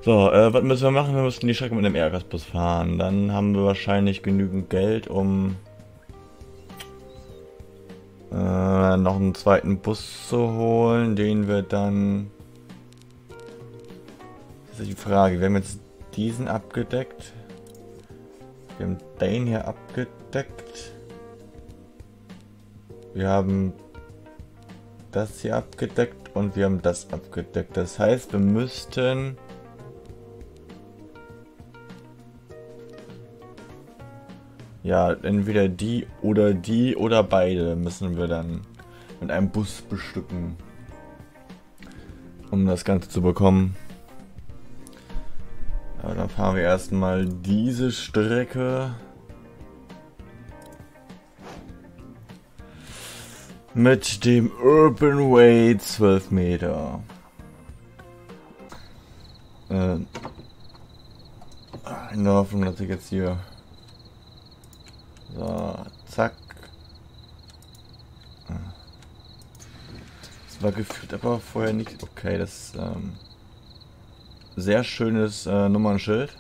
So, was müssen wir machen? Wir müssen die Strecke mit dem Airgas-Bus fahren. Dann haben wir wahrscheinlich genügend Geld, um noch einen zweiten Bus zu holen, den wir dann... Das ist die Frage. Wir haben jetzt diesen abgedeckt. Wir haben den hier abgedeckt. Wir haben das hier abgedeckt und wir haben das abgedeckt. Das heißt, wir müssten... Ja, entweder die oder beide müssen wir dann mit einem Bus bestücken, um das Ganze zu bekommen. Aber dann fahren wir erstmal diese Strecke mit dem Urban Way 12 Meter. In der Hoffnung, dass ich jetzt hier... So, zack. Das war gefühlt aber vorher nicht... Okay, das ist sehr schönes Nummernschild.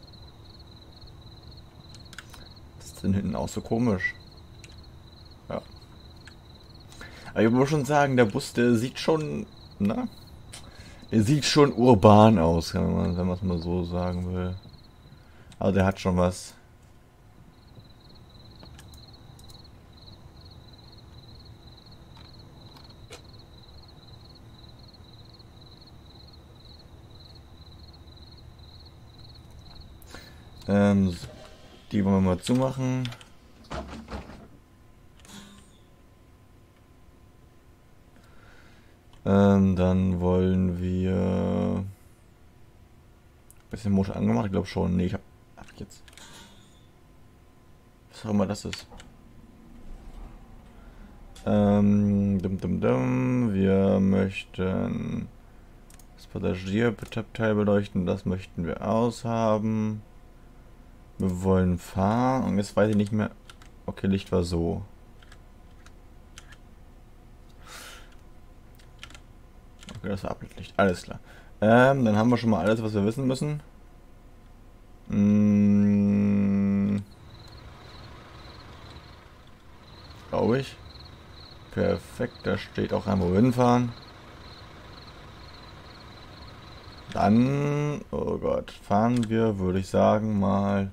Das ist denn hinten auch so komisch. Ja. Aber ich muss schon sagen, der Bus, der sieht schon... Na? Der sieht schon urban aus, wenn man es mal so sagen will. Also der hat schon was. Die wollen wir mal zumachen. Dann wollen wir... Ist der Motor angemacht? Ich glaube schon. Nee, ich hab jetzt... Was auch immer das ist. Wir möchten das Passagierabteil beleuchten. Das möchten wir aushaben. Wir wollen fahren und jetzt weiß ich nicht mehr. Okay, Licht war so. Okay, das war Abblicklicht. Alles klar. Dann haben wir schon mal alles, was wir wissen müssen. Glaube ich. Perfekt, da steht auch ein, wo wir hinfahren. Dann, oh Gott, fahren wir, würde ich sagen, mal...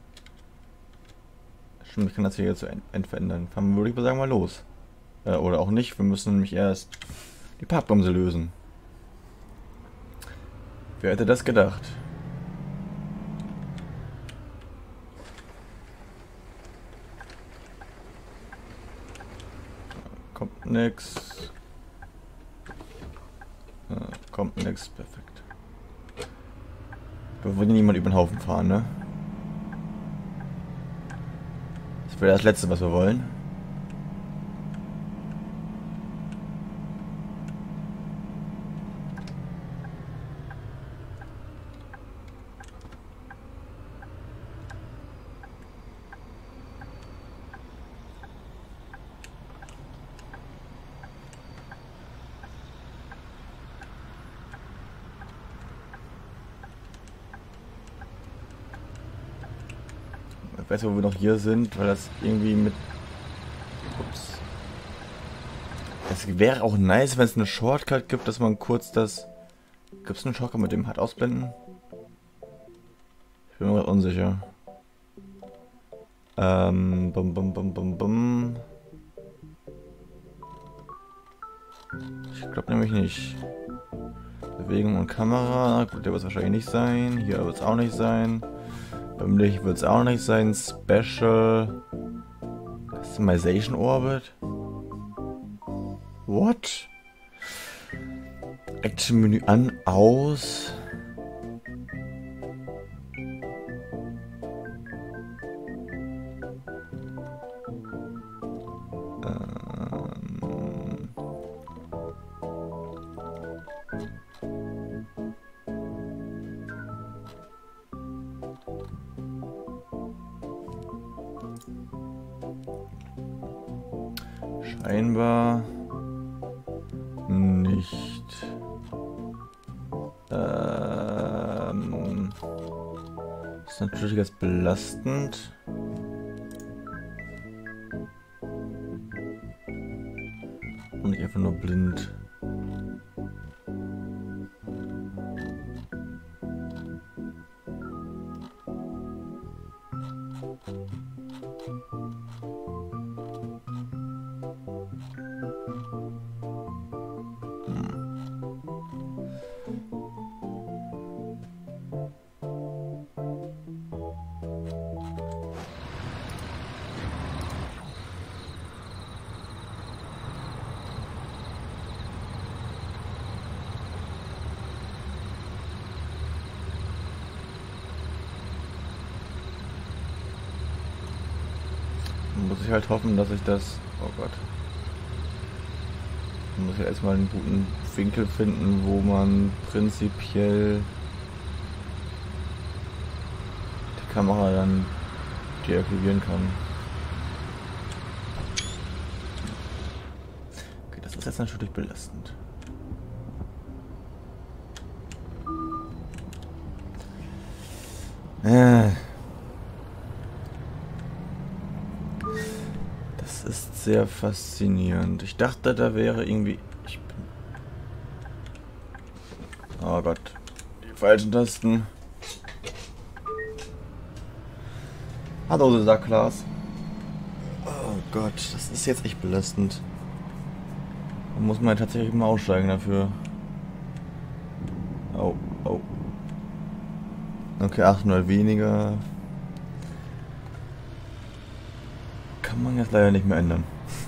Stimmt, ich kann das hier jetzt so entverändern. Fahren wir, würde ich mal sagen, mal los. Oder auch nicht, wir müssen nämlich erst die Parkbremse lösen. Wer hätte das gedacht? Kommt nix. Kommt nix, perfekt. Wir wollen niemand über den Haufen fahren, ne? Das wäre das Letzte, was wir wollen. Ich weiß nicht, wo wir noch hier sind, weil das irgendwie mit... Ups. Es wäre auch nice, wenn es eine Shortcut gibt, dass man kurz das... Gibt es einen Shortcut mit dem HUD ausblenden? Ich bin mir unsicher. Ich glaube nämlich nicht. Bewegung und Kamera, gut, der wird es wahrscheinlich nicht sein. Hier wird es auch nicht sein. Beim Licht wird es auch nicht sein. Special Customization Orbit. What? Action Menü an, aus. Scheinbar nicht. ist natürlich jetzt belastend. Und nicht einfach nur blind. Muss ich halt hoffen, dass ich das... Oh Gott. Man muss ja erstmal einen guten Winkel finden, wo man prinzipiell die Kamera dann deaktivieren kann. Okay, das ist jetzt natürlich belastend. Das ist sehr faszinierend. Ich dachte, da wäre irgendwie... Oh Gott. Die falschen Tasten. Hallo, sagt Klaas. Oh Gott, das ist jetzt echt belastend. Da muss man tatsächlich mal aussteigen dafür. Oh, oh. Okay, 800 weniger. Kann man jetzt leider nicht mehr ändern.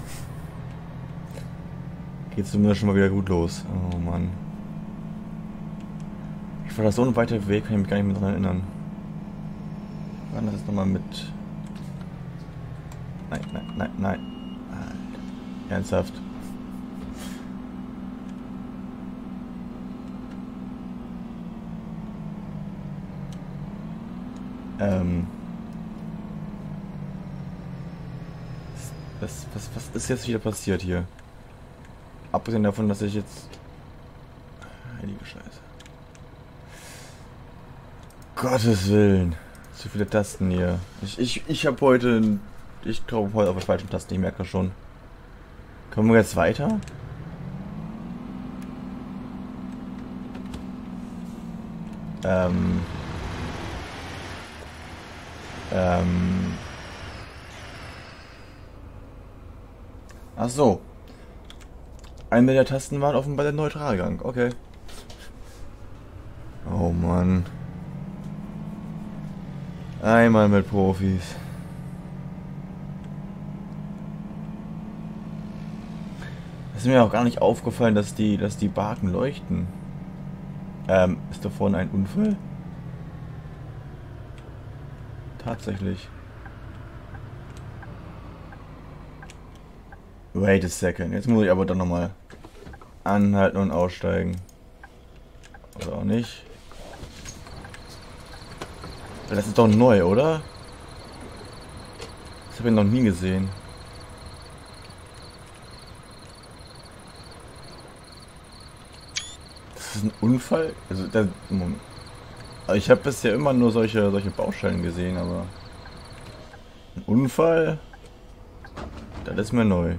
Geht zumindest schon mal wieder gut los. Oh Mann. Ich war da so ein weiter Weg, kann ich mich gar nicht mehr daran erinnern. Wann das jetzt nochmal mit... Nein, nein, nein, nein. Alter. Ernsthaft. Was ist jetzt wieder passiert hier? Abgesehen davon, dass ich jetzt... Heilige Scheiße. Gottes Willen. Zu viele Tasten hier. Ich habe heute... Ich glaube heute auf der falschen Tasten, ich merke das schon. Kommen wir jetzt weiter? Ach so. Eine der Tasten waren offenbar der Neutralgang. Okay. Oh Mann. Einmal mit Profis. Es ist mir auch gar nicht aufgefallen, dass die Baken leuchten. Ist da vorne ein Unfall? Tatsächlich. Wait a second. Jetzt muss ich aber dann nochmal anhalten und aussteigen. Oder auch nicht. Das ist doch neu, oder? Das habe ich noch nie gesehen. Das ist ein Unfall? Also, ich habe bisher immer nur solche Baustellen gesehen, aber... Ein Unfall? Das ist mir neu.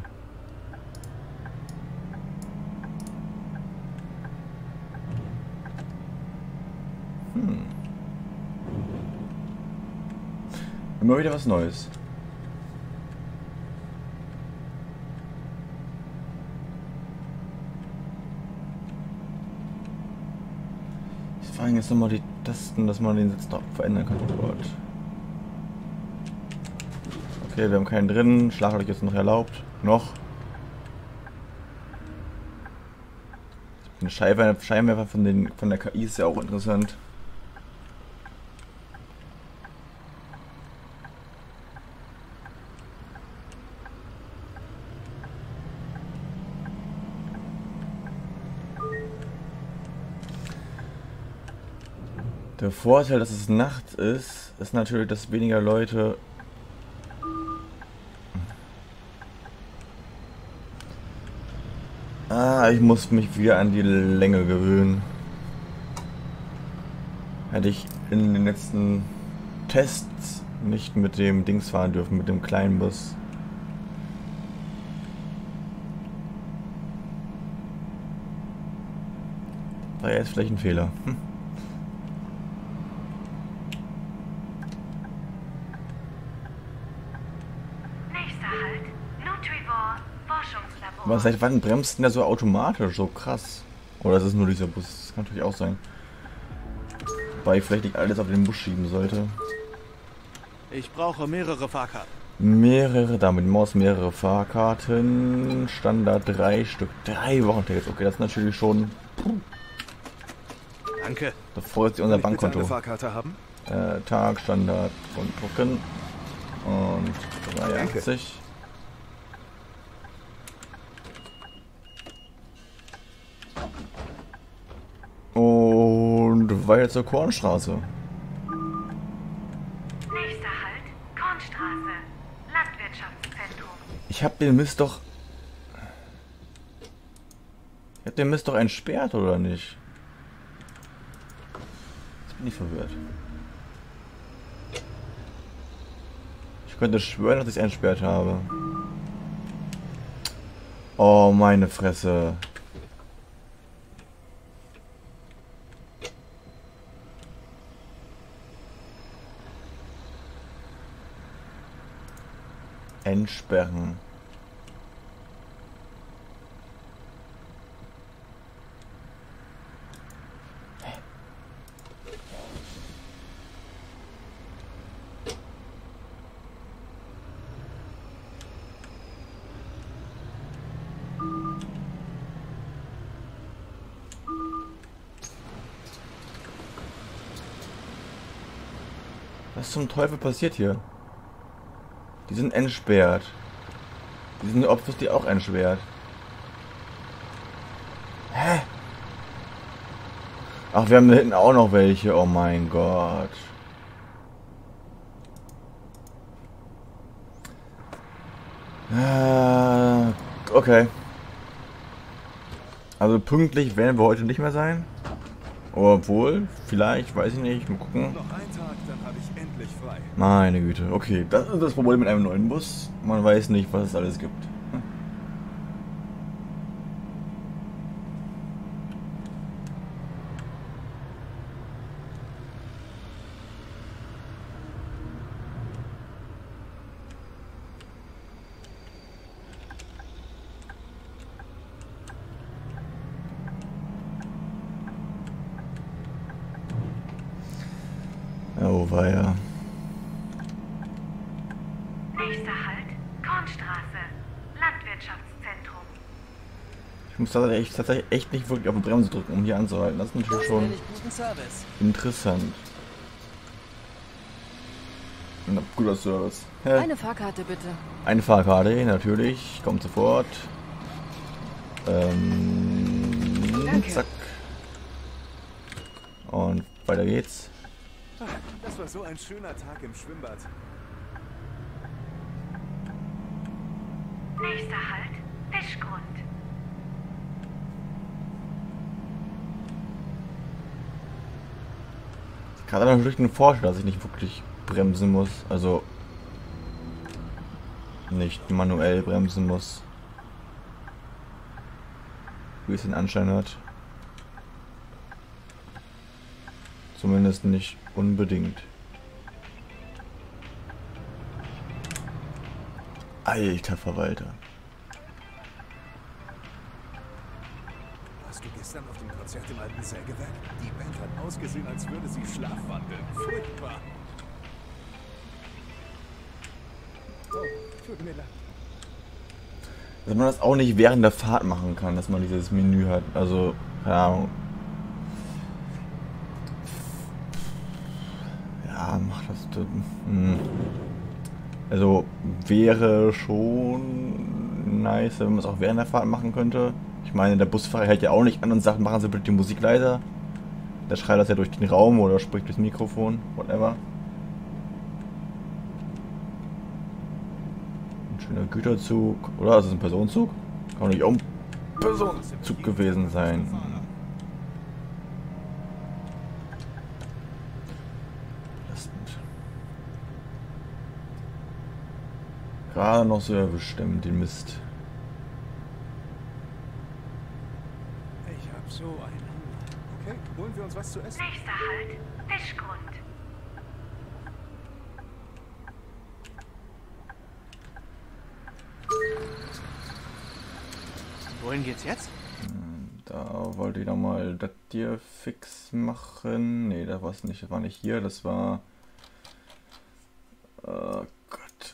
Immer wieder was Neues. Ich frage jetzt nochmal die Tasten, dass man den Sitz noch verändern kann. Oh Gott. Okay, wir haben keinen drin. Schlaglicht ist noch erlaubt. Noch. Ein Scheinwerfer von der KI ist ja auch interessant. Der Vorteil, dass es Nacht ist, ist natürlich, dass weniger Leute... Ich muss mich wieder an die Länge gewöhnen. Hätte ich in den letzten Tests nicht mit dem Dings fahren dürfen, mit dem kleinen Bus. War jetzt vielleicht ein Fehler. Nächster Halt, Nutrivore Forschungslabor. Aber seit wann bremst denn der so automatisch? So krass. Oder ist es nur dieser Bus? Das kann natürlich auch sein. Wobei ich vielleicht nicht alles auf den Bus schieben sollte. Ich brauche mehrere Fahrkarten. Mehrere, damit Maus, mehrere Fahrkarten. Standard 3 Stück. 3 Wochentickets. Okay, das ist natürlich schon. Danke. Da freut sich unser Kann ich bitte Bankkonto. eine Fahrkarte haben? Tag, Standard und Drucken. Und 83. Und weiter zur Kornstraße. Nächster Halt, Kornstraße, Landwirtschaftszentrum. Ich hab den Mist doch. Ich hab den Mist doch entsperrt, oder nicht? Jetzt bin ich verwirrt. Ich könnte schwören, dass ich es entsperrt habe. Oh, meine Fresse. Entsperren. Was zum Teufel passiert hier? Die sind entsperrt. Die sind offensichtlich auch entsperrt. Hä? Ach, wir haben da hinten auch noch welche. Oh mein Gott. Okay. Also pünktlich werden wir heute nicht mehr sein. Obwohl, vielleicht, weiß ich nicht. Mal gucken. Noch ein Tag, dann habe ich endlich frei. Meine Güte, okay. Das ist das Problem mit einem neuen Bus. Man weiß nicht, was es alles gibt. Oh, weia. Nächster Halt, Kornstraße, Landwirtschaftszentrum. Ich muss tatsächlich echt nicht wirklich auf die Bremse drücken, um hier anzuhalten. Das ist natürlich schon Guten Service. interessant. Na, guter Service. Hä? Eine Fahrkarte bitte. Eine Fahrkarte, natürlich. Kommt sofort. Danke. Zack. Und weiter geht's. Das war so ein schöner Tag im Schwimmbad. Nächster Halt, Fischgrund. Gerade natürlich einen Vorteil, dass ich nicht wirklich bremsen muss. Also nicht manuell bremsen muss. Wie es den Anschein hat. Zumindest nicht unbedingt. Alter Verwalter. Warst du gestern auf dem Konzert im alten Sägewerk? Die Band hat ausgesehen, als würde sie schlafwandeln. Furchtbar. Oh, tut mir leid. Dass man das auch nicht während der Fahrt machen kann, dass man dieses Menü hat. Also, keine Ahnung. Ja, mach das. Also, wäre schon nice, wenn man es auch während der Fahrt machen könnte. Ich meine, der Busfahrer hält ja auch nicht an und sagt, machen Sie bitte die Musik leiser. Der schreit das ja durch den Raum oder spricht durchs Mikrofon, whatever. Ein schöner Güterzug. Oder ist es ein Personenzug? Kann nicht auch ein Personenzug gewesen sein. gerade noch so erwischt, den Mist. Ich hab so einen Hunger. Okay, holen wir uns was zu essen. Nächster Halt, Fischgrund. Wohin geht's jetzt? Da wollte ich noch mal das hier fix machen. Ne, das war's nicht. Das war nicht hier. Das war... Oh Gott.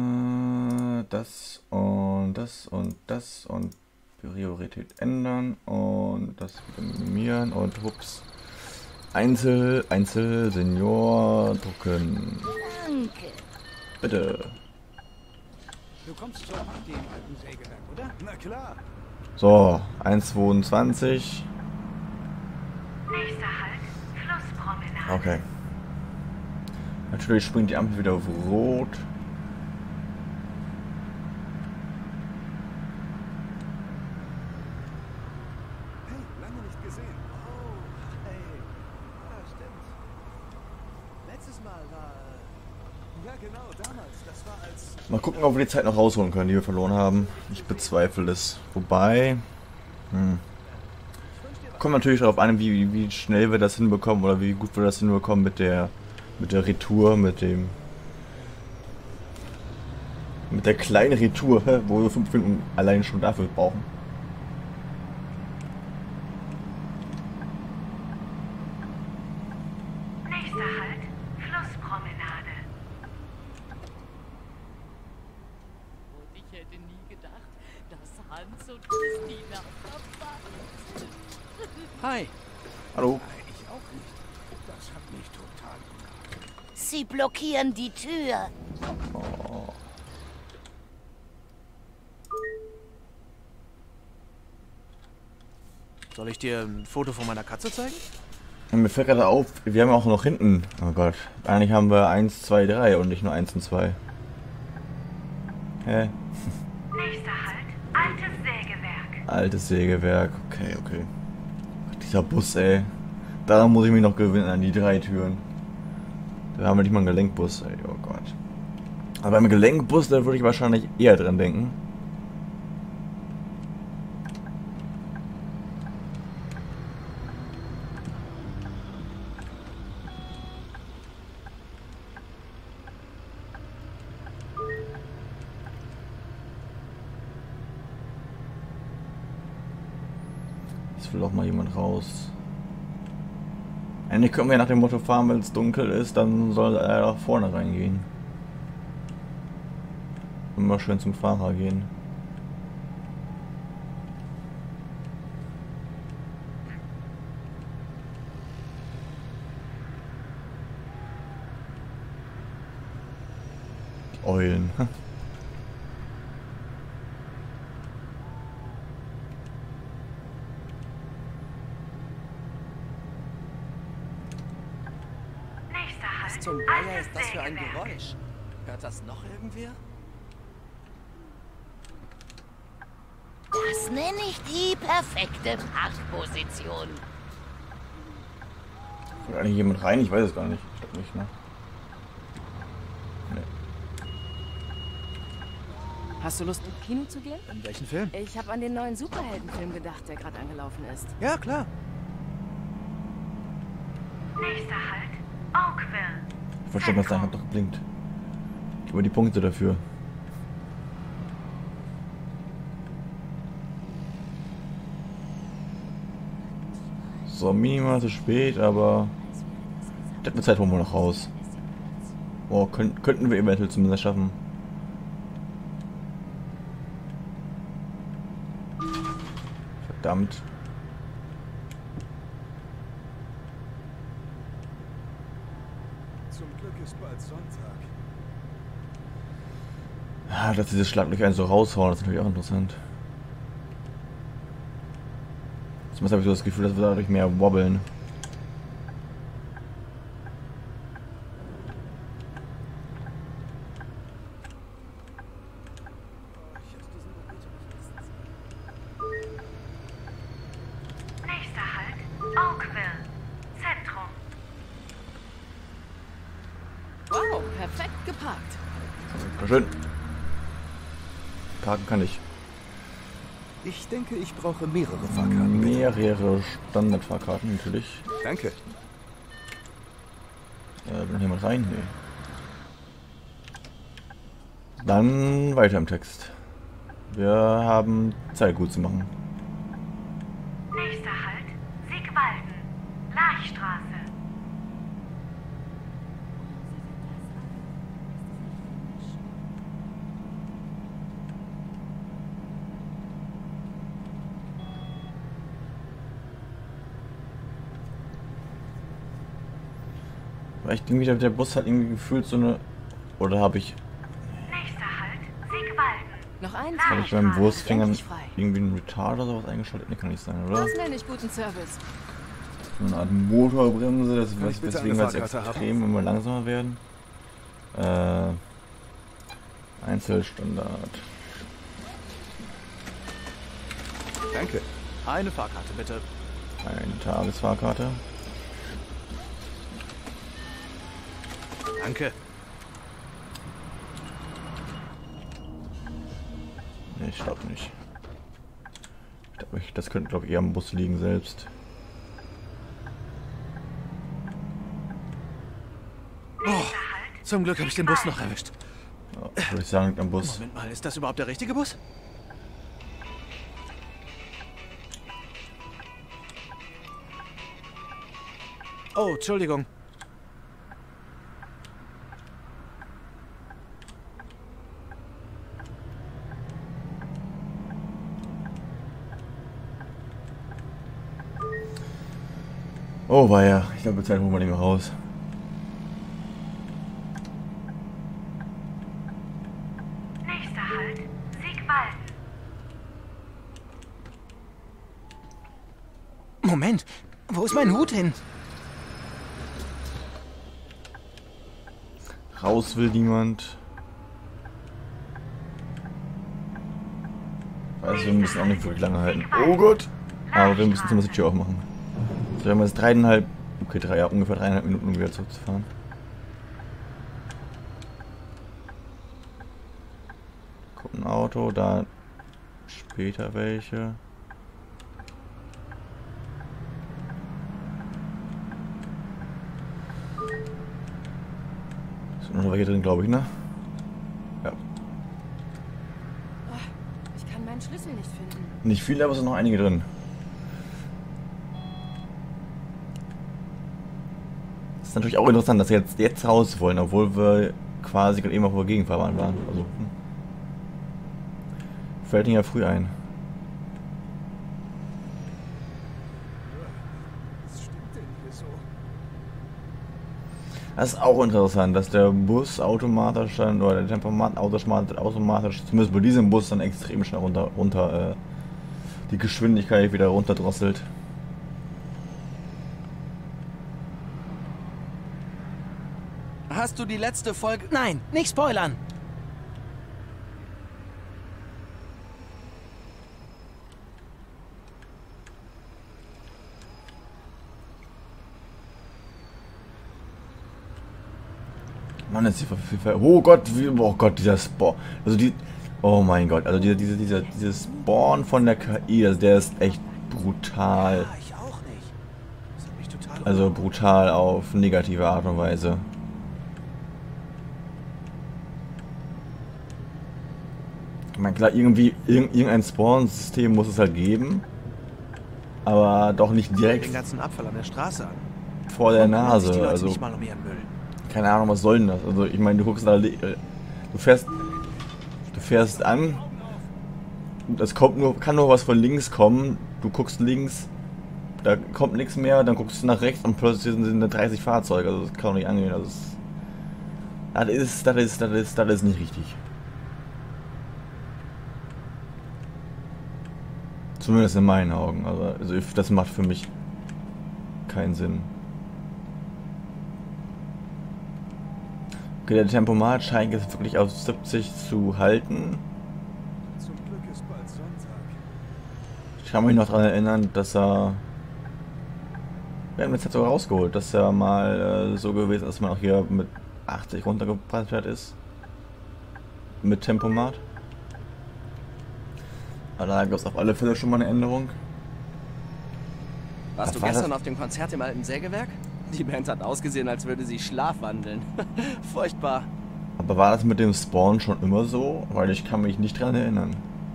Das und das und das und Priorität ändern und das wieder minimieren und hups. Einzel, Senior drucken. Danke. Bitte. Du kommst zur Party im alten Sägewerk, oder? Na klar. So, 1,22. Nächster Halt, Flusspromenade. Okay. Natürlich springt die Ampel wieder auf Rot. Hey, lange nicht gesehen. Oh, hey. Ja, stimmt. Letztes Mal war... Ja, genau, damals. Das war als... Mal gucken, ob wir die Zeit noch rausholen können, die wir verloren haben. Ich bezweifle es. Wobei... Kommt natürlich darauf an, wie schnell wir das hinbekommen oder wie gut wir das hinbekommen mit der Retour, mit der kleinen Retour, wo wir 5 Minuten allein schon dafür brauchen. Nächster Halt, Flusspromenade. Und ich hätte nie gedacht, dass Hans und Christina verwandt sind. Hi. Hallo? Ich auch nicht. Das hat mich total gewundert. Sie blockieren die Tür. Soll ich dir ein Foto von meiner Katze zeigen? Mir fällt gerade auf, wir haben auch noch hinten. Oh Gott. Eigentlich haben wir 1, 2, 3 und nicht nur 1 und 2. Hä? Nächster Halt, altes Sägewerk. Altes Sägewerk. Okay, okay. Dieser Bus, ey. Daran muss ich mich noch gewinnen, an die 3 Türen. Da haben wir nicht mal einen Gelenkbus, ey. Oh Gott. Aber beim Gelenkbus, da würde ich wahrscheinlich eher dran denken. Jetzt will auch mal jemand raus. Eigentlich können wir nach dem Motto fahren, wenn es dunkel ist, dann soll er nach vorne reingehen. Immer schön zum Fahrer gehen. Die Eulen. Nächster Halt, Was zum Geier altes ist das für ein Sägewerk. Geräusch? Hört das noch irgendwer? Das nenne ich die perfekte Parkposition. Will eigentlich jemand rein? Ich weiß es gar nicht. Ich glaube nicht, ne? Nee. Hast du Lust? Ins Kino zu gehen? In welchen Film? Ich habe an den neuen Superheldenfilm gedacht, der gerade angelaufen ist. Ja, klar. Nächster Halt, Oakville. Ich verstehe das sein, hat doch geblinkt. Gib mir die Punkte dafür. So, minimal zu spät, aber die Zeit holen wir noch raus. Oh, könnten wir eventuell zumindest schaffen. Verdammt. Zum Glück ist bald Sonntag. Ah, dass diese Schlaglöcher so raushauen, das ist natürlich auch interessant. Zumindest habe ich so das Gefühl, dass wir dadurch mehr wobbeln. Nächster Halt, Oakville. Zentrum. Wow, perfekt geparkt. Schön. Fahrkarten kann ich. Ich denke, ich brauche mehrere Fahrkarten. Mehrere Standardfahrkarten, natürlich. Danke. Will jemand rein? Nee. Dann weiter im Text. Wir haben Zeit gut zu machen. Nächster Halt, Siegwalden, Laichstraße. Vielleicht irgendwie der Bus hat irgendwie gefühlt so eine... Oder habe ich Nächster Halt, Siegwalden. Noch ein Habe ich beim Wurstfänger Endlich frei. irgendwie einen Retard oder sowas eingeschaltet? Ne, kann nicht sein, oder? Das nenne ich guten Service. So eine Art Motorbremse, das Kann ich bitte weswegen wir eine jetzt Fahrkarte extrem immer langsamer werden. Einzelstandard. Danke. Eine Fahrkarte, bitte. Eine Tagesfahrkarte. Danke. Ne, ich glaube nicht. Das könnte, glaube ich, eher am Bus liegen selbst. Zum Glück habe ich den Bus noch erwischt. Ja, würde ich sagen, liegt am Bus. Moment mal, ist das überhaupt der richtige Bus? Oh, Entschuldigung. Oh, war ja. Ich glaube, Zeit holen wir nicht mehr raus. Nächster Halt, Siegwalden. Moment, wo ist mein Hut hin? Raus will niemand. Also wir müssen auch nicht wirklich lange halten. Oh Gott! Aber wir müssen zumindest die Tür aufmachen. So, wir haben jetzt 3,5... Okay, ungefähr 3,5 Minuten, um wieder zurückzufahren. Kommt ein Auto, da später welche. Sind noch welche drin, glaube ich, ne? Ja. Ich kann meinen Schlüssel nicht finden. Nicht viele, aber es sind noch einige drin. Das ist natürlich auch interessant, dass wir jetzt raus wollen, obwohl wir quasi gerade eben auf der Gegenfahrbahn waren. Also, fällt ihnen ja früh ein. Was stimmt denn hier so? Das ist auch interessant, dass der Bus automatisch dann, oder der Tempomat automatisch, zumindest bei diesem Bus, dann extrem schnell runter die Geschwindigkeit wieder runterdrosselt. Hast du die letzte Folge... Nein, nicht spoilern! Mann, ist die oh Gott, oh Gott, dieser Spawn. Also die. Oh mein Gott, also dieser Spawn von der KI, also der ist echt brutal. Ja, ich auch nicht. Das hat mich total... Also brutal auf negative Art und Weise. Ich meine, klar, irgendwie irgendein Spawn-System muss es halt geben. Aber doch nicht direkt den ganzen Abfall an der Straße an. vor der Warum kümmern sich die Nase. Leute Also, nicht mal um ihren Müll. keine Ahnung, was soll denn das? Also, ich meine, du guckst da, du fährst an, das kann nur was von links kommen, du guckst links, da kommt nichts mehr, dann guckst du nach rechts und plötzlich sind da 30 Fahrzeuge, also das kann doch nicht angehen, das ist nicht richtig. Zumindest in meinen Augen, also das macht für mich keinen Sinn. Okay, der Tempomat scheint jetzt wirklich auf 70 zu halten. Zum Glück ist bald Sonntag. Ich kann mich noch daran erinnern, dass er... Wir haben jetzt halt sogar rausgeholt, dass er mal so gewesen ist, dass man auch hier mit 80 runtergepresst ist. Mit Tempomat. Da gab es auf alle Fälle schon mal eine Änderung. Warst Was du war gestern das? auf dem Konzert im alten Sägewerk? Die Band hat ausgesehen, als würde sie schlafwandeln. Furchtbar. Aber war das mit dem Spawn schon immer so? Weil ich kann mich nicht dran erinnern.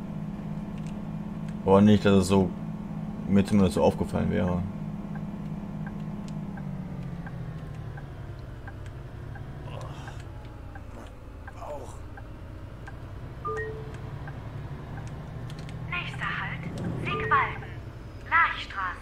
Oder nicht, dass es so mir zumindest so aufgefallen wäre. Auch. Nächster Halt, Siegwalden. Laichstraße.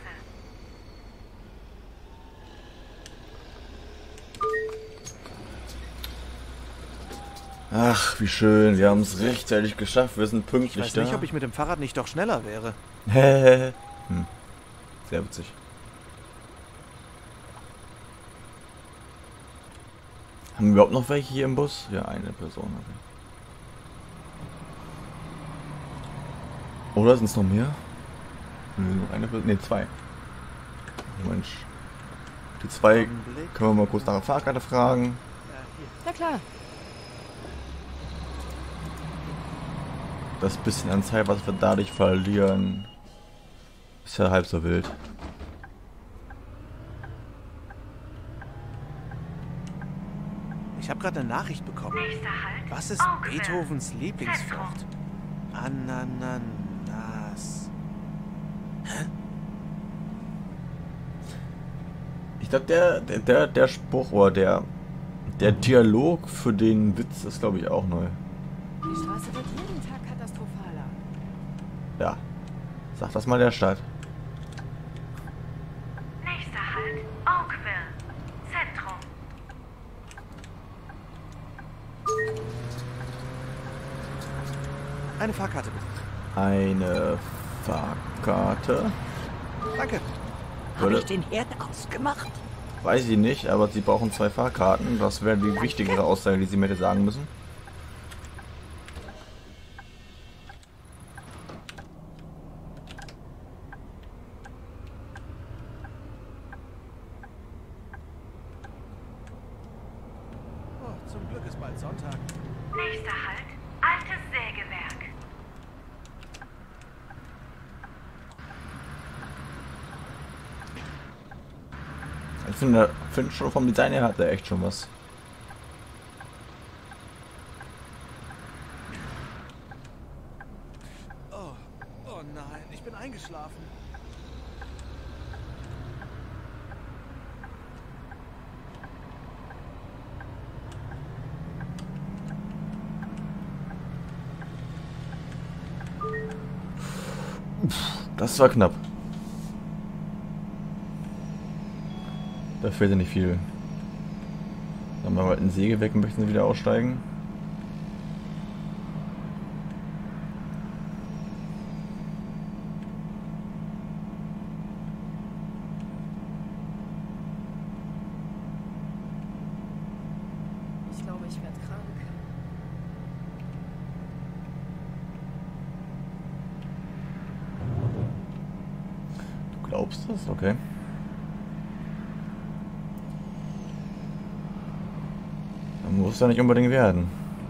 Ach, wie schön. Wir haben es rechtzeitig geschafft. Wir sind Ich pünktlich weiß da. nicht, ob ich mit dem Fahrrad nicht doch schneller wäre. Sehr witzig. Haben wir überhaupt noch welche hier im Bus? Ja, eine Person. Okay. Oder sind es noch mehr? Nur eine Person? Ne, zwei. Mensch. Die zwei Augenblick. können wir mal kurz nach der Fahrkarte fragen. Na klar. Das bisschen an Zeit, was wir dadurch verlieren, ist ja halb so wild. Ich habe gerade eine Nachricht bekommen. Nächster Halt, Was ist Oakville. Beethovens Lieblingsfrucht? Ananas. Ich glaube, der Spruch oder der Dialog für den Witz ist, glaube ich, auch neu. Die Straße wird jeden Tag katastrophaler. Ja. Sag das mal der Stadt. Nächster Halt, Oakville. Zentrum. Eine Fahrkarte bitte. Eine Fahrkarte. Danke. Habe ich den Herd ausgemacht? Weiß ich nicht, aber sie brauchen 2 Fahrkarten. Das wäre die wichtigere Aussage, die sie mir hätte sagen müssen. Oh, zum Glück ist bald Sonntag. Nächster Halt, Altes Sägewerk. Ich finde schon vom Design her hat er echt schon was. Oh nein, ich bin eingeschlafen. Das war knapp. Da fehlt ja nicht viel. Dann machen wir halt ein Säge weg und möchten sie wieder aussteigen. Ich glaube, ich werde krank. Du glaubst das? Okay. Dann muss es ja nicht unbedingt werden.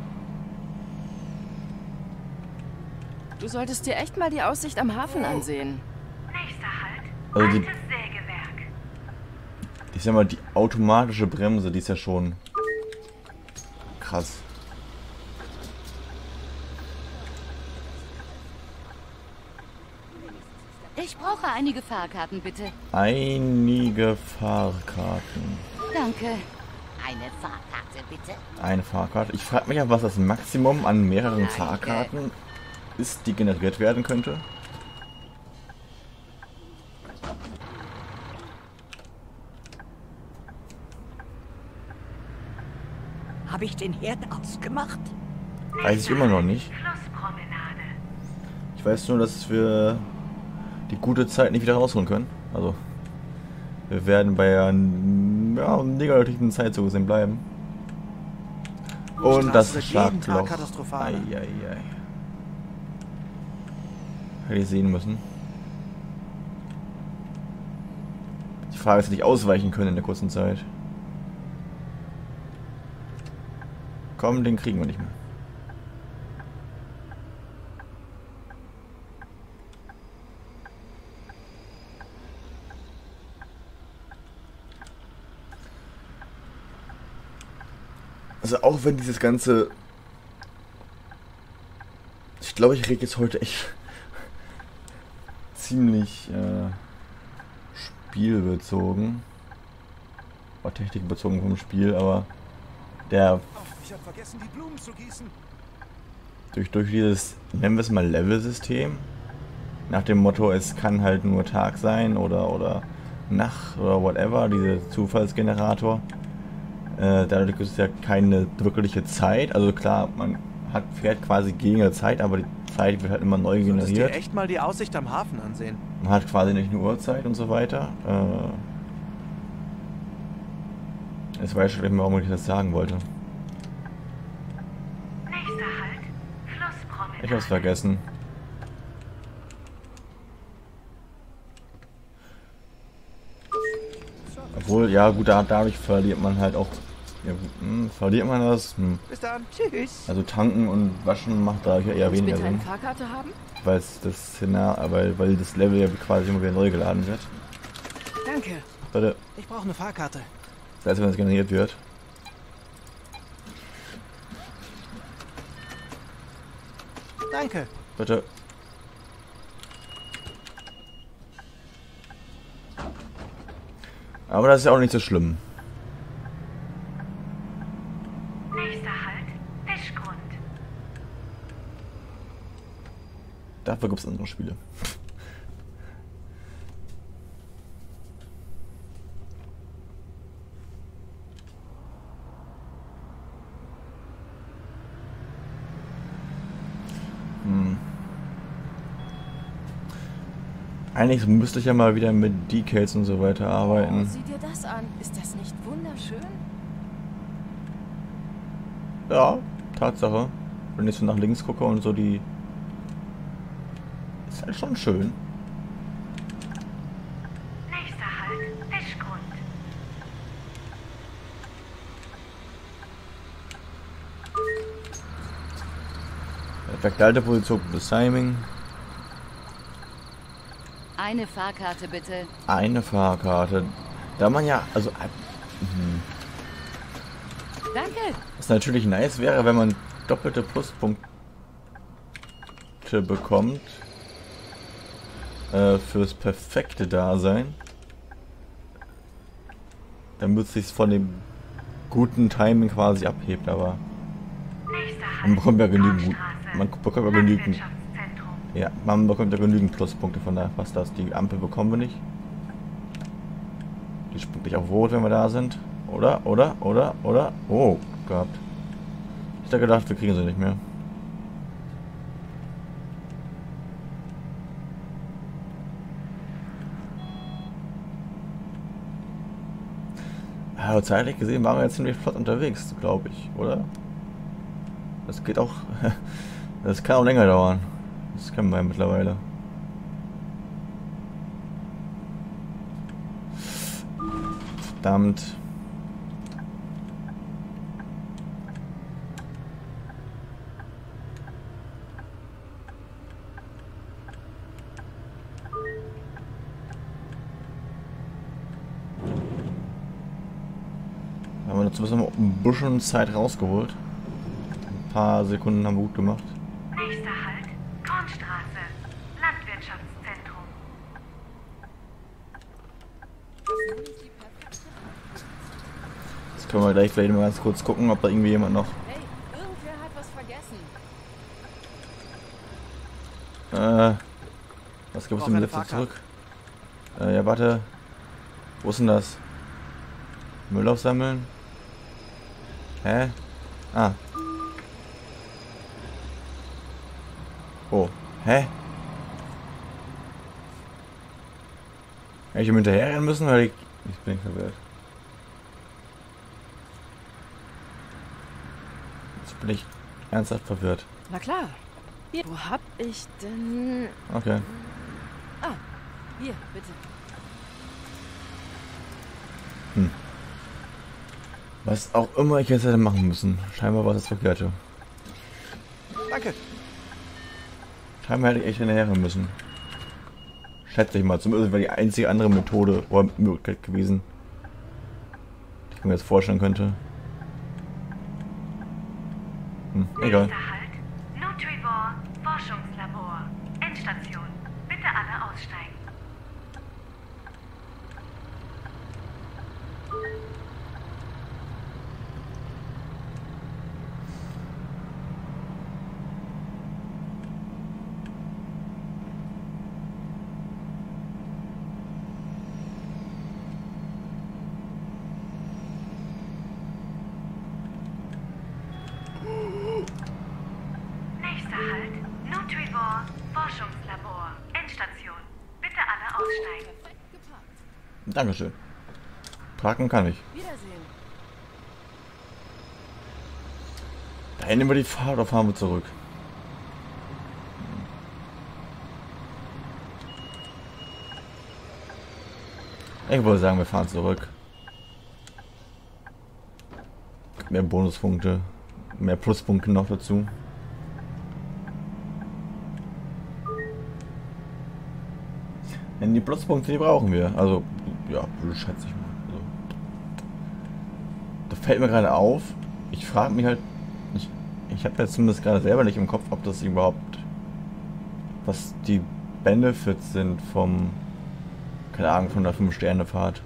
Du solltest dir echt mal die Aussicht am Hafen ansehen. Nächster Halt, Also die- Altes Sägewerk. Ich sag mal, die automatische Bremse, die ist ja schon krass. Ich brauche einige Fahrkarten, bitte. Einige Fahrkarten. Danke. Eine Fahrkarte, bitte. Eine Fahrkarte. Ich frage mich ja, was das Maximum an mehreren Danke. Fahrkarten ist, die generiert werden könnte. Habe ich den Herd ausgemacht? Weiß ich immer noch nicht. Flusspromenade. Ich weiß nur, dass wir die gute Zeit nicht wieder rausholen können. Also, wir werden bei einem negativen Zeit so gesehen bleiben. Und das Straße wird jeden Tag Schlagloch. katastrophal. Eieiei. Hätte ich sehen müssen. Die Frage ist, ob ich ausweichen können in der kurzen Zeit. Komm, den kriegen wir nicht mehr. Also auch wenn dieses ganze... Ich glaube, ich rede jetzt heute echt ziemlich spielbezogen. War technikbezogen vom Spiel, aber der... Ich habe vergessen, die Blumen zu gießen. Durch dieses, nennen wir es mal Level-System, nach dem Motto, es kann halt nur Tag sein oder Nacht oder whatever, dieser Zufallsgenerator. Dadurch gibt es ja keine wirkliche Zeit. Also klar, man fährt quasi gegen die Zeit, aber die Zeit wird halt immer neu Solltest dir generiert. echt mal die Aussicht am Hafen ansehen. Man hat quasi nicht eine Uhrzeit und so weiter. Jetzt weiß ich schon, warum ich das sagen wollte. Nächster Halt, Flusspromenade. Ich hab's vergessen. Obwohl, ja gut, dadurch verliert man halt auch... Ja, verliert man das? Bis dann. Tschüss. Also tanken und waschen macht da eher weniger Bitte eine Sinn. Fahrkarte haben? Weil das Level ja quasi immer wieder neu geladen wird. Danke. Warte, Ich brauche eine Fahrkarte. das heißt, wenn es generiert wird. Danke. Bitte. Aber das ist ja auch nicht so schlimm. Nächster Halt, Fischgrund. Dafür gibt es andere Spiele. Eigentlich müsste ich ja mal wieder mit Decals und so weiter Oh, arbeiten. sieh dir das an. Ist das nicht wunderschön? Ja, Tatsache. Wenn ich so nach links gucke und so die... Ist halt schon schön. Nächster Halt, Fischgrund. Verkleidete Position des Timing. Eine Fahrkarte bitte. Eine Fahrkarte. Da man ja... Also... Danke. Was natürlich nice wäre, wenn man doppelte Pluspunkte bekommt. Fürs perfekte Dasein. Damit es sich von dem guten Timing quasi abhebt, aber Nächster Halt, man bekommt ja genügend. Kornstraße. Man bekommt ja genügend. Landwirtschaftszentrum. Ja, man bekommt ja genügend Pluspunkte, von daher passt das. Die Ampel bekommen wir nicht. Die spuckt nicht auf Rot, wenn wir da sind. Oder? Oh, gehabt. Ich hätte gedacht, wir kriegen sie nicht mehr. Aber zeitlich gesehen waren wir jetzt ziemlich flott unterwegs, glaube ich, oder? Das geht auch... Das kann auch länger dauern. Das kennen wir ja mittlerweile. Verdammt. Haben wir dazu ein bisschen Zeit rausgeholt. Ein paar Sekunden haben wir gut gemacht. Nächster Halt, Kornstraße. Landwirtschaftszentrum. Jetzt können wir gleich vielleicht mal ganz kurz gucken, ob da irgendwie jemand noch... Hey, irgendwer hat was vergessen. Was gibt es Brauch denn eine jetzt Fahrkarte. zurück? Ja, warte. Wo ist denn das? Müll aufsammeln? Hä? Ah. Oh. Hä? Hätte ich ihm hinterherrennen müssen, weil ich bin verwirrt. Jetzt bin ich ernsthaft verwirrt. Na klar. Hier, wo hab ich denn... Okay. Ah, hier, bitte. Was auch immer ich jetzt hätte machen müssen. Scheinbar war das Verkehrte. Danke. Scheinbar hätte ich echt hinterherrennen müssen. Schätze ich mal. Zumindest wäre die einzige andere Methode oder Möglichkeit gewesen, die ich mir jetzt vorstellen könnte. Egal. Nächster Halt, Nutrivore Forschungslabor. Endstation. Bitte alle aussteigen. Nächster Halt, Nutrivore Forschungslabor. Endstation. Bitte alle aussteigen. Perfekt geparkt. Dankeschön. Parken kann ich. Wiedersehen. Dahin über die Fahrt oder fahren wir zurück? Ich würde sagen, wir fahren zurück. Mehr Bonuspunkte, mehr Pluspunkte noch dazu. Denn die Pluspunkte, die brauchen wir. Also, ja, schätze ich mal. Also, da fällt mir gerade auf, ich frage mich halt, ich habe jetzt zumindest gerade selber nicht im Kopf, ob das überhaupt, was die Benefits sind vom, keine Ahnung, von der 5-Sterne-Fahrt.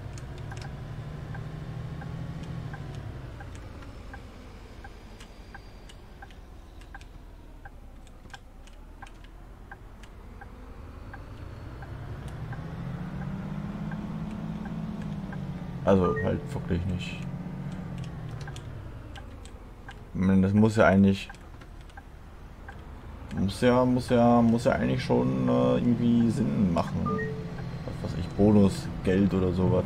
Also halt wirklich nicht. Ich meine, das muss ja eigentlich, muss ja eigentlich schon irgendwie Sinn machen. Was weiß ich, Bonus, Geld oder sowas.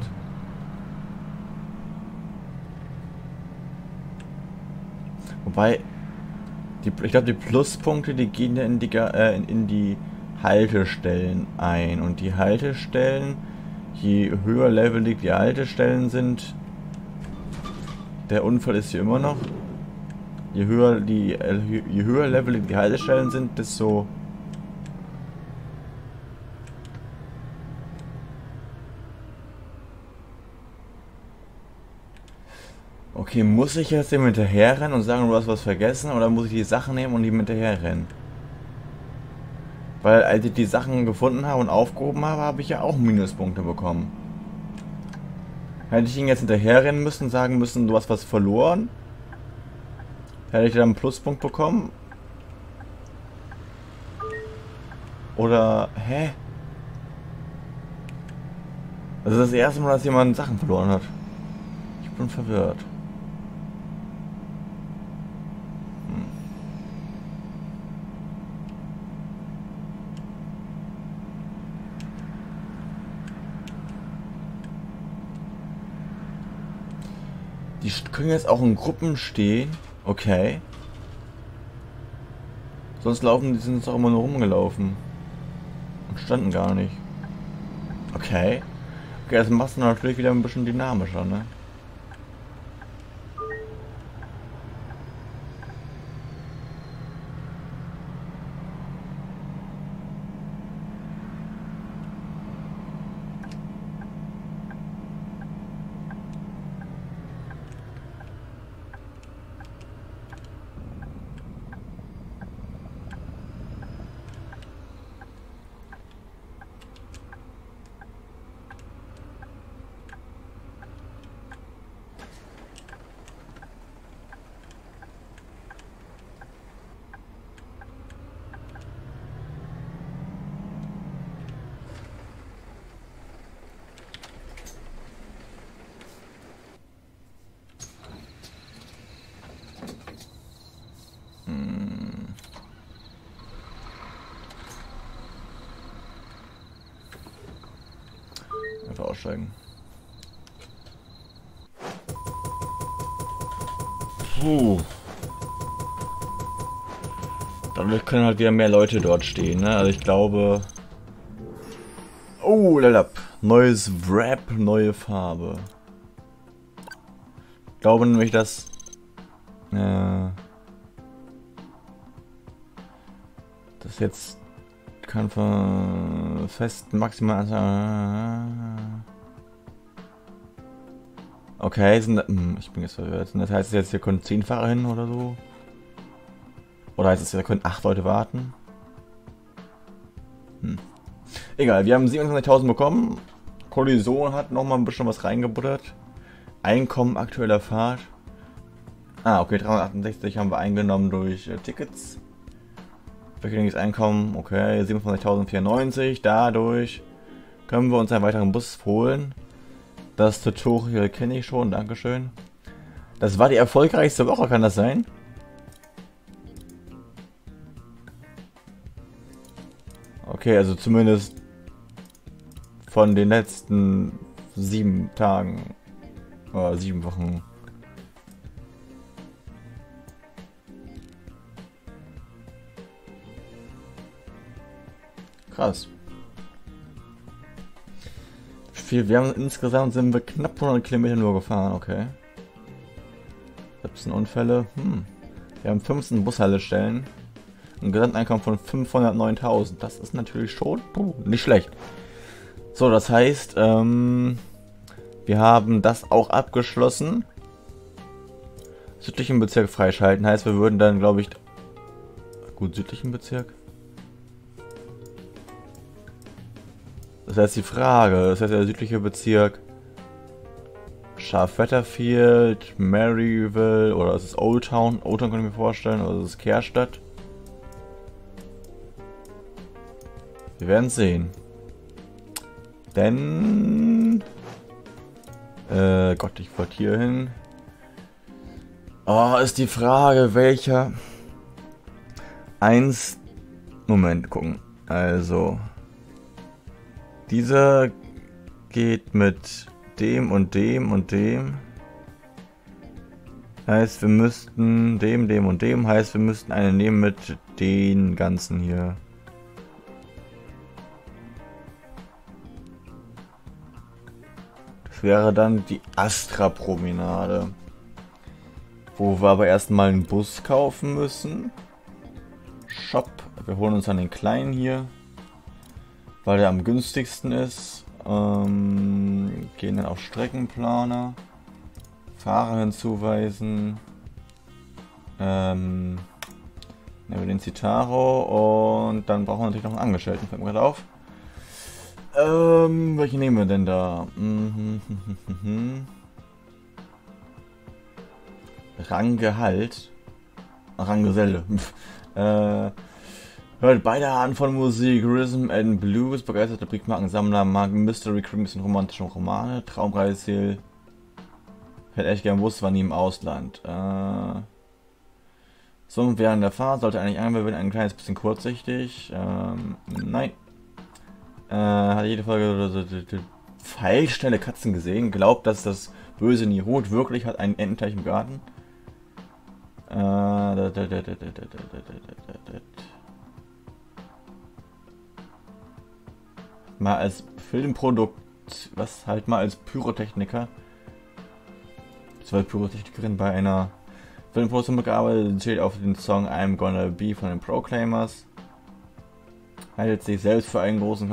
Wobei, ich glaube, die Pluspunkte, die gehen ja in die Haltestellen ein. Und die Haltestellen, je höher levelig die Haltestellen sind, der Unfall ist hier immer noch. Je höher levelig die Haltestellen sind, desto okay, muss ich jetzt dem hinterher rennen und sagen, du hast was vergessen, oder muss ich die Sachen nehmen und ihm hinterher rennen? Weil als ich die Sachen gefunden habe und aufgehoben habe, habe ich ja auch Minuspunkte bekommen. Hätte ich ihn jetzt hinterher rennen müssen und sagen müssen, du hast was verloren, hätte ich dann einen Pluspunkt bekommen? Oder, hä? Das ist das erste Mal, dass jemand Sachen verloren hat. Ich bin verwirrt. Die können jetzt auch in Gruppen stehen. Okay. Sonst sind es auch immer nur rumgelaufen. Und standen gar nicht. Okay. Okay, das macht es natürlich wieder ein bisschen dynamischer, ne? Einfach aussteigen. Puh. Dadurch können halt wieder mehr Leute dort stehen, ne? Also ich glaube... Oh, lalap. Neues Wrap, neue Farbe. Ich glaube nämlich, dass... das jetzt... kann fest maximal... Okay, ich bin jetzt verwirrt. Das heißt jetzt, hier können 10 Fahrer hin oder so? Oder heißt es, da können 8 Leute warten? Egal, wir haben 27.000 bekommen. Kollision hat nochmal ein bisschen was reingebuttert. Einkommen aktueller Fahrt. Ah, okay, 368 haben wir eingenommen durch Tickets. Wöchentliches Einkommen, okay, 27.094. Dadurch können wir uns einen weiteren Bus holen. Das Tutorial kenne ich schon, dankeschön. Das war die erfolgreichste Woche, kann das sein? Okay, also zumindest von den letzten 7 Tagen. Oder 7 Wochen. Krass. Wir haben insgesamt sind wir knapp 100 Kilometer nur gefahren, okay. 17 Unfälle. Wir haben 15 Bushaltestellen. Ein Gesamteinkommen von 509.000. Das ist natürlich schon nicht schlecht. So, das heißt, wir haben das auch abgeschlossen. Südlichen Bezirk freischalten. Heißt, wir würden dann, glaube ich... Gut, südlichen Bezirk. Das heißt die Frage. Das heißt, der südliche Bezirk... Scharfwetterfield, Maryville oder ist es Old Town? Old Town kann ich mir vorstellen. Oder ist es Kehrstadt? Wir werden sehen. Denn... Gott, ich wollte hier hin. Oh, ist die Frage, welcher... Moment, gucken. Also... Dieser geht mit dem und dem und dem. Heißt, wir müssten dem und dem. Heißt, wir müssten eine nehmen mit den ganzen hier. Das wäre dann die Astra-Promenade. Wo wir aber erstmal einen Bus kaufen müssen. Shop. Wir holen uns dann den kleinen hier. Weil der am günstigsten ist. Gehen dann auf Streckenplaner. Fahrer hinzuweisen. Nehmen wir den Citaro und dann brauchen wir natürlich noch einen Angestellten. Fällt mir gerade auf. Welche nehmen wir denn da? Ranggehalt. Ranggeselle. Hört beide Arten von Musik, Rhythm and Blues, begeisterte Briefmarkensammler, mag Mystery Crimes und romantische Romane, Traumreiseziel, fährt echt gern Bus, war nie im Ausland. So, während der Fahrt sollte eigentlich einmal ein kleines bisschen kurzsichtig. Nein. Hat jede Folge pfeilschnelle Katzen gesehen, glaubt, dass das böse Nihot wirklich hat einen Ententeich im Garten. Mal als Filmprodukt, was halt mal als Pyrotechniker, Pyrotechnikerin bei einer Filmproduktion gearbeitet, zählt auf den Song I'm Gonna Be von den Proclaimers. Haltet sich selbst für einen großen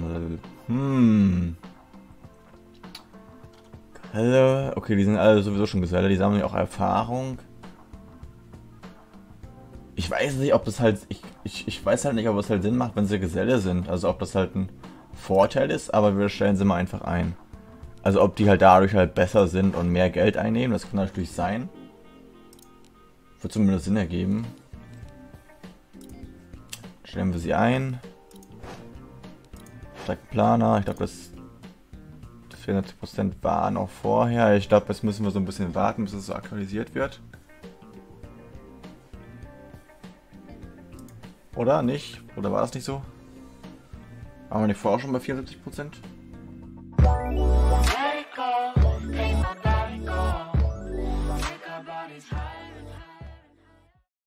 Geselle. Okay, die sind alle sowieso schon Geselle, die sammeln ja auch Erfahrung. Ich weiß nicht, ob das halt, ich weiß halt nicht, ob es halt Sinn macht, wenn sie Geselle sind. Also ob das halt ein Vorteil ist, aber wir stellen sie mal einfach ein. Also ob die halt dadurch halt besser sind und mehr Geld einnehmen, das kann natürlich sein. Wird zumindest Sinn ergeben. Stellen wir sie ein. Streckenplaner, ich glaube das 400% war noch vorher. Ich glaube, jetzt müssen wir so ein bisschen warten, bis es so aktualisiert wird. Oder nicht? Oder war das nicht so? Waren wir nicht vorher schon bei 74%?